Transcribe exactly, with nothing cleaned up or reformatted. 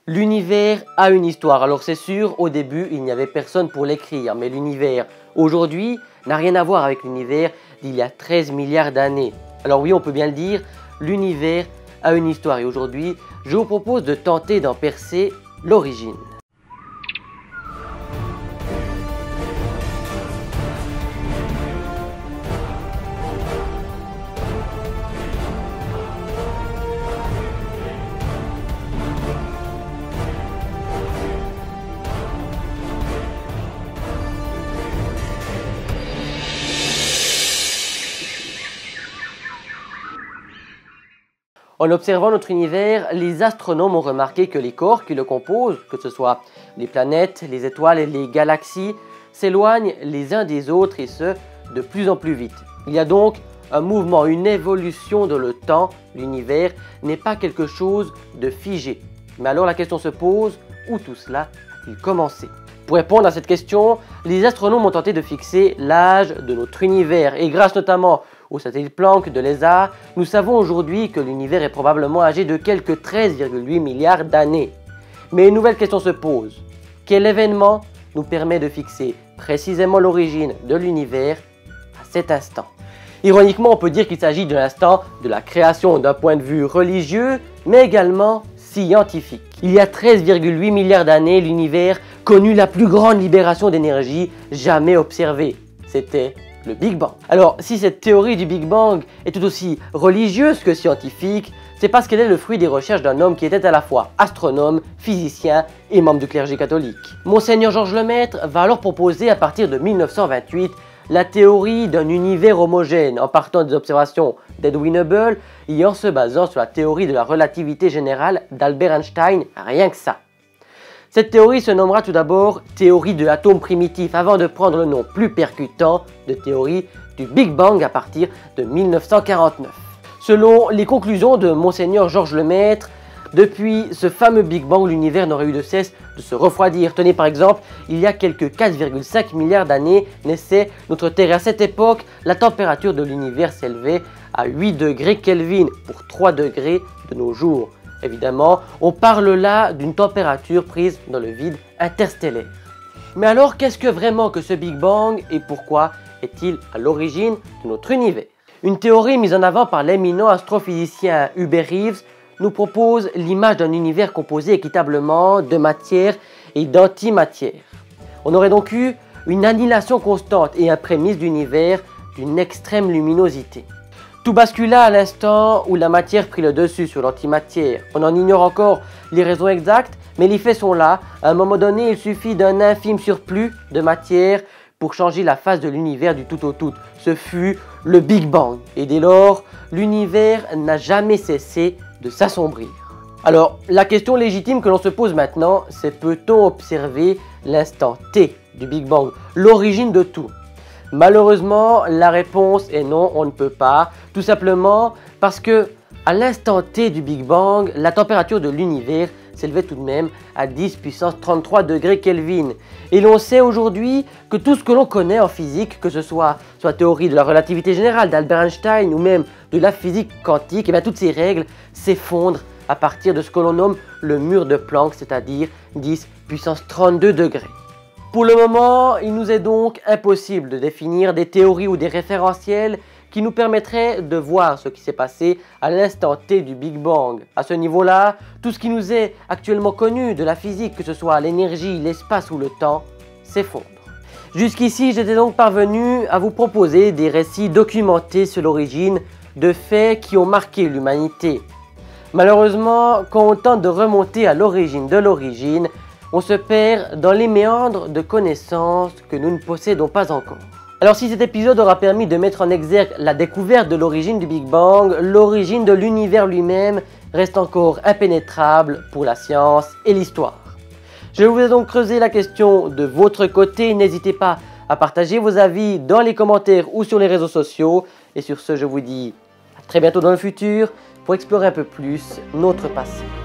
L'univers a une histoire. Alors c'est sûr, au début, il n'y avait personne pour l'écrire. Mais l'univers, aujourd'hui, n'a rien à voir avec l'univers d'il y a treize milliards d'années. Alors oui, on peut bien le dire, l'univers a une histoire. Et aujourd'hui, je vous propose de tenter d'en percer l'origine. En observant notre univers, les astronomes ont remarqué que les corps qui le composent, que ce soit les planètes, les étoiles et les galaxies, s'éloignent les uns des autres et ce, de plus en plus vite. Il y a donc un mouvement, une évolution dans le temps. L'univers n'est pas quelque chose de figé. Mais alors la question se pose, où tout cela a-t-il commencé? Pour répondre à cette question, les astronomes ont tenté de fixer l'âge de notre univers et grâce notamment au satellite Planck de l'E S A, nous savons aujourd'hui que l'univers est probablement âgé de quelques treize virgule huit milliards d'années. Mais une nouvelle question se pose. Quel événement nous permet de fixer précisément l'origine de l'univers à cet instant? Ironiquement, on peut dire qu'il s'agit de l'instant de la création d'un point de vue religieux, mais également scientifique. Il y a treize virgule huit milliards d'années, l'univers connut la plus grande libération d'énergie jamais observée. C'était le Big Bang. Alors, si cette théorie du Big Bang est tout aussi religieuse que scientifique, c'est parce qu'elle est le fruit des recherches d'un homme qui était à la fois astronome, physicien et membre du clergé catholique. Monseigneur Georges Lemaître va alors proposer à partir de mille neuf cent vingt-huit la théorie d'un univers homogène en partant des observations d'Edwin Hubble et en se basant sur la théorie de la relativité générale d'Albert Einstein, rien que ça. Cette théorie se nommera tout d'abord théorie de l'atome primitif avant de prendre le nom plus percutant de théorie du Big Bang à partir de mille neuf cent quarante-neuf. Selon les conclusions de Monseigneur Georges Lemaître, depuis ce fameux Big Bang, l'univers n'aurait eu de cesse de se refroidir. Tenez par exemple, il y a quelques quatre virgule cinq milliards d'années naissait notre Terre. À cette époque, la température de l'univers s'élevait à huit degrés Kelvin pour trois degrés de nos jours. Évidemment, on parle là d'une température prise dans le vide interstellaire. Mais alors, qu'est-ce que vraiment que ce Big Bang et pourquoi est-il à l'origine de notre univers? Une théorie mise en avant par l'éminent astrophysicien Hubert Reeves nous propose l'image d'un univers composé équitablement de matière et d'antimatière. On aurait donc eu une annihilation constante et un prémisse d'univers d'une extrême luminosité. Tout bascula à l'instant où la matière prit le dessus sur l'antimatière. On en ignore encore les raisons exactes, mais les faits sont là. À un moment donné, il suffit d'un infime surplus de matière pour changer la face de l'univers du tout au tout. Ce fut le Big Bang. Et dès lors, l'univers n'a jamais cessé de s'assombrir. Alors, la question légitime que l'on se pose maintenant, c'est peut-on observer l'instant T du Big Bang, l'origine de tout? Malheureusement, la réponse est non, on ne peut pas, tout simplement parce que à l'instant T du Big Bang, la température de l'univers s'élevait tout de même à dix puissance trente-trois degrés Kelvin. Et l'on sait aujourd'hui que tout ce que l'on connaît en physique, que ce soit sur la théorie de la relativité générale d'Albert Einstein ou même de la physique quantique, et bien toutes ces règles s'effondrent à partir de ce que l'on nomme le mur de Planck, c'est-à-dire dix puissance trente-deux degrés. Pour le moment, il nous est donc impossible de définir des théories ou des référentiels qui nous permettraient de voir ce qui s'est passé à l'instant T du Big Bang. À ce niveau-là, tout ce qui nous est actuellement connu de la physique, que ce soit l'énergie, l'espace ou le temps, s'effondre. Jusqu'ici, j'étais donc parvenu à vous proposer des récits documentés sur l'origine de faits qui ont marqué l'humanité. Malheureusement, quand on tente de remonter à l'origine de l'origine, on se perd dans les méandres de connaissances que nous ne possédons pas encore. Alors si cet épisode aura permis de mettre en exergue la découverte de l'origine du Big Bang, l'origine de l'univers lui-même reste encore impénétrable pour la science et l'histoire. Je vous ai donc creusé la question de votre côté, n'hésitez pas à partager vos avis dans les commentaires ou sur les réseaux sociaux. Et sur ce, je vous dis à très bientôt dans le futur pour explorer un peu plus notre passé.